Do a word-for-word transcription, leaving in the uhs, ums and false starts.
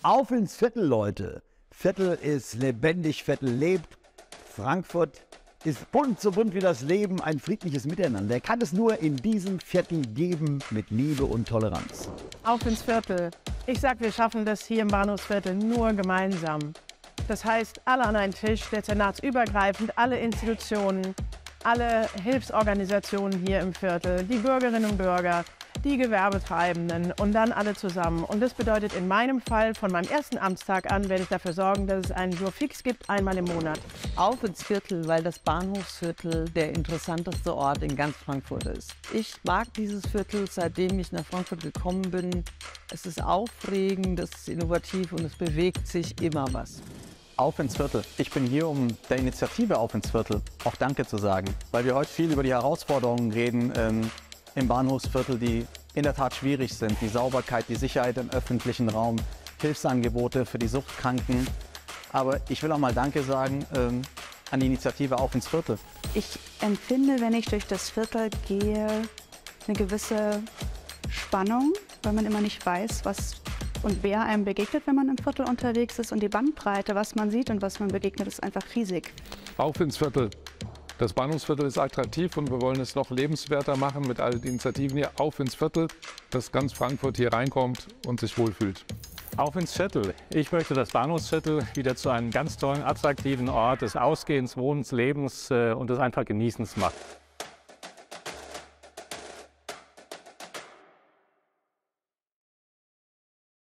Auf ins Viertel, Leute. Viertel ist lebendig, Viertel lebt. Frankfurt ist bunt, so bunt wie das Leben, ein friedliches Miteinander. Kann es nur in diesem Viertel geben mit Liebe und Toleranz. Auf ins Viertel. Ich sag, wir schaffen das hier im Bahnhofsviertel nur gemeinsam. Das heißt, alle an einen Tisch, dezernatsübergreifend, alle Institutionen, alle Hilfsorganisationen hier im Viertel, die Bürgerinnen und Bürger, die Gewerbetreibenden und dann alle zusammen. Und das bedeutet in meinem Fall, von meinem ersten Amtstag an, werde ich dafür sorgen, dass es einen Jour fix gibt, einmal im Monat. Auf ins Viertel, weil das Bahnhofsviertel der interessanteste Ort in ganz Frankfurt ist. Ich mag dieses Viertel, seitdem ich nach Frankfurt gekommen bin. Es ist aufregend, es ist innovativ und es bewegt sich immer was. Auf ins Viertel. Ich bin hier, um der Initiative Auf ins Viertel auch Danke zu sagen, weil wir heute viel über die Herausforderungen reden ähm, im Bahnhofsviertel, die in der Tat schwierig sind. Die Sauberkeit, die Sicherheit im öffentlichen Raum, Hilfsangebote für die Suchtkranken. Aber ich will auch mal Danke sagen ähm, an die Initiative Auf ins Viertel. Ich empfinde, wenn ich durch das Viertel gehe, eine gewisse Spannung, weil man immer nicht weiß, was und wer einem begegnet, wenn man im Viertel unterwegs ist. Und die Bandbreite, was man sieht und was man begegnet, ist einfach riesig. Auf ins Viertel. Das Bahnhofsviertel ist attraktiv und wir wollen es noch lebenswerter machen mit all den Initiativen hier. Auf ins Viertel, dass ganz Frankfurt hier reinkommt und sich wohlfühlt. Auf ins Viertel. Ich möchte das Bahnhofsviertel wieder zu einem ganz tollen, attraktiven Ort des Ausgehens, Wohnens, Lebens und des einfach Genießens machen.